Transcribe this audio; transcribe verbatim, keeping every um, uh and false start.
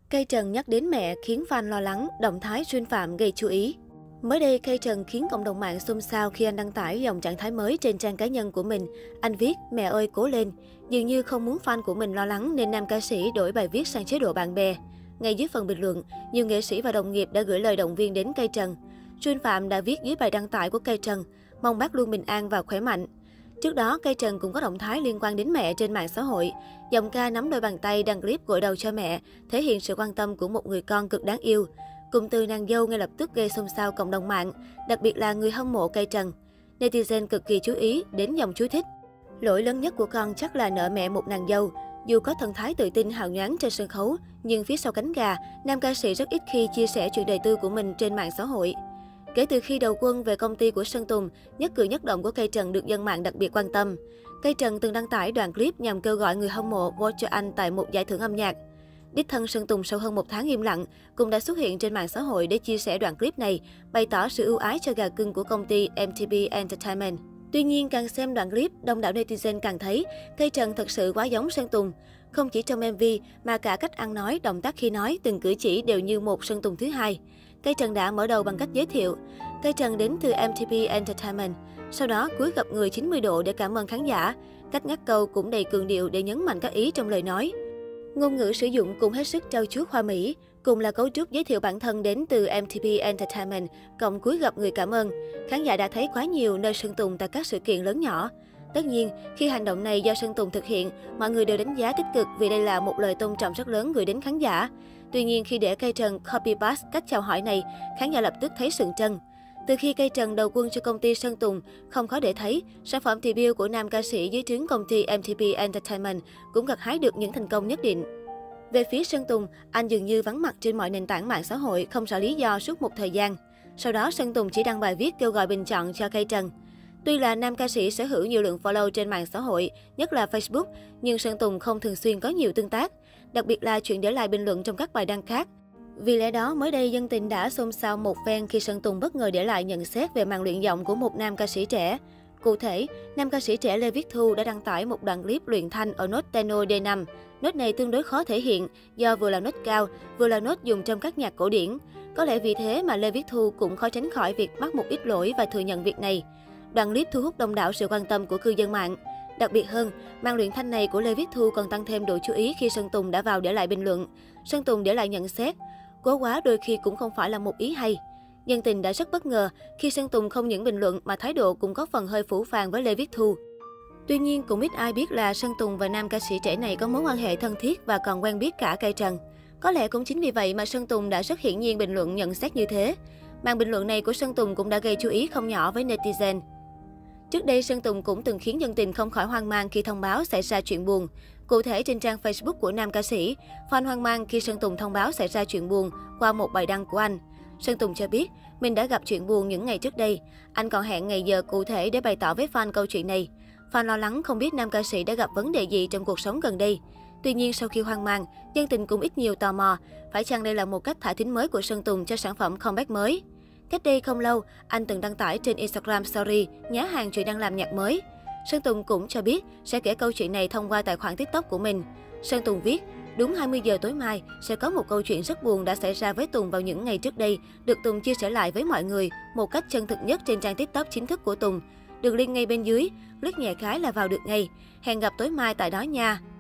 Cây Trần nhắc đến mẹ khiến fan lo lắng, động thái Jun Phạm gây chú ý. Mới đây, Cây Trần khiến cộng đồng mạng xôn xao khi anh đăng tải dòng trạng thái mới trên trang cá nhân của mình. Anh viết, mẹ ơi cố lên. Dường như không muốn fan của mình lo lắng nên nam ca sĩ đổi bài viết sang chế độ bạn bè. Ngay dưới phần bình luận, nhiều nghệ sĩ và đồng nghiệp đã gửi lời động viên đến Cây Trần. Jun Phạm đã viết dưới bài đăng tải của Cây Trần, mong bác luôn bình an và khỏe mạnh. Trước đó, Cây Trần cũng có động thái liên quan đến mẹ trên mạng xã hội. Giọng ca nắm đôi bàn tay đăng clip gội đầu cho mẹ, thể hiện sự quan tâm của một người con cực đáng yêu. Cụm từ nàng dâu ngay lập tức gây xôn xao cộng đồng mạng, đặc biệt là người hâm mộ Cây Trần. Netizen cực kỳ chú ý đến dòng chú thích. Lỗi lớn nhất của con chắc là nợ mẹ một nàng dâu. Dù có thần thái tự tin hào nhoáng trên sân khấu, nhưng phía sau cánh gà, nam ca sĩ rất ít khi chia sẻ chuyện đời tư của mình trên mạng xã hội. Kể từ khi đầu quân về công ty của Sơn Tùng, nhất cử nhất động của Cây Trần được dân mạng đặc biệt quan tâm. Cây Trần từng đăng tải đoạn clip nhằm kêu gọi người hâm mộ vote cho anh tại một giải thưởng âm nhạc. Đích thân Sơn Tùng sau hơn một tháng im lặng, cũng đã xuất hiện trên mạng xã hội để chia sẻ đoạn clip này, bày tỏ sự ưu ái cho gà cưng của công ty em tê pê Entertainment. Tuy nhiên, càng xem đoạn clip, đông đảo netizen càng thấy Cây Trần thật sự quá giống Sơn Tùng. Không chỉ trong em vê mà cả cách ăn nói, động tác khi nói, từng cử chỉ đều như một Sơn Tùng thứ hai. Cây Trần đã mở đầu bằng cách giới thiệu. Cây Trần đến từ em tê pê Entertainment, sau đó cúi gập người chín mươi độ để cảm ơn khán giả. Cách ngắt câu cũng đầy cường điệu để nhấn mạnh các ý trong lời nói. Ngôn ngữ sử dụng cũng hết sức trau chuốt hoa mỹ, cùng là cấu trúc giới thiệu bản thân đến từ em tê pê Entertainment, cộng cúi gập người cảm ơn. Khán giả đã thấy quá nhiều nơi Sơn Tùng tại các sự kiện lớn nhỏ. Tất nhiên, khi hành động này do Sơn Tùng thực hiện, mọi người đều đánh giá tích cực vì đây là một lời tôn trọng rất lớn gửi đến khán giả. Tuy nhiên, khi để Cây Trần copy paste cách chào hỏi này, khán giả lập tức thấy sượng trân. Từ khi Cây Trần đầu quân cho công ty Sơn Tùng, không khó để thấy, sản phẩm debut của nam ca sĩ dưới trướng công ty em tê pê Entertainment cũng gặt hái được những thành công nhất định. Về phía Sơn Tùng, anh dường như vắng mặt trên mọi nền tảng mạng xã hội không rõ lý do suốt một thời gian. Sau đó, Sơn Tùng chỉ đăng bài viết kêu gọi bình chọn cho Cây Trần. Tuy là nam ca sĩ sở hữu nhiều lượng follow trên mạng xã hội, nhất là Facebook, nhưng Sơn Tùng không thường xuyên có nhiều tương tác, đặc biệt là chuyện để lại bình luận trong các bài đăng khác. Vì lẽ đó, mới đây dân tình đã xôn xao một phen khi Sơn Tùng bất ngờ để lại nhận xét về màn luyện giọng của một nam ca sĩ trẻ. Cụ thể, nam ca sĩ trẻ Lê Viết Thu đã đăng tải một đoạn clip luyện thanh ở nốt tenor D năm. Nốt này tương đối khó thể hiện do vừa là nốt cao, vừa là nốt dùng trong các nhạc cổ điển. Có lẽ vì thế mà Lê Viết Thu cũng khó tránh khỏi việc mắc một ít lỗi và thừa nhận việc này. Đoạn clip thu hút đông đảo sự quan tâm của cư dân mạng. Đặc biệt hơn, màn luyện thanh này của Lê Viết Thu còn tăng thêm độ chú ý khi Sơn Tùng đã vào để lại bình luận. Sơn Tùng để lại nhận xét, cố quá đôi khi cũng không phải là một ý hay. Dân tình đã rất bất ngờ khi Sơn Tùng không những bình luận mà thái độ cũng có phần hơi phũ phàng với Lê Viết Thu. Tuy nhiên, cũng ít ai biết là Sơn Tùng và nam ca sĩ trẻ này có mối quan hệ thân thiết và còn quen biết cả Cây Trần. Có lẽ cũng chính vì vậy mà Sơn Tùng đã rất hiển nhiên bình luận nhận xét như thế. Màn bình luận này của Sơn Tùng cũng đã gây chú ý không nhỏ với netizen. Trước đây, Sơn Tùng cũng từng khiến dân tình không khỏi hoang mang khi thông báo xảy ra chuyện buồn. Cụ thể, trên trang Facebook của nam ca sĩ, fan hoang mang khi Sơn Tùng thông báo xảy ra chuyện buồn qua một bài đăng của anh. Sơn Tùng cho biết, mình đã gặp chuyện buồn những ngày trước đây. Anh còn hẹn ngày giờ cụ thể để bày tỏ với fan câu chuyện này. Fan lo lắng không biết nam ca sĩ đã gặp vấn đề gì trong cuộc sống gần đây. Tuy nhiên, sau khi hoang mang, dân tình cũng ít nhiều tò mò, phải chăng đây là một cách thả thính mới của Sơn Tùng cho sản phẩm comeback mới? Cách đây không lâu, anh từng đăng tải trên Instagram Story nhá hàng chuyện đang làm nhạc mới. Sơn Tùng cũng cho biết sẽ kể câu chuyện này thông qua tài khoản TikTok của mình. Sơn Tùng viết, đúng hai mươi giờ tối mai sẽ có một câu chuyện rất buồn đã xảy ra với Tùng vào những ngày trước đây, được Tùng chia sẻ lại với mọi người một cách chân thực nhất trên trang TikTok chính thức của Tùng. Đường link ngay bên dưới, click nhẹ cái là vào được ngay. Hẹn gặp tối mai tại đó nha.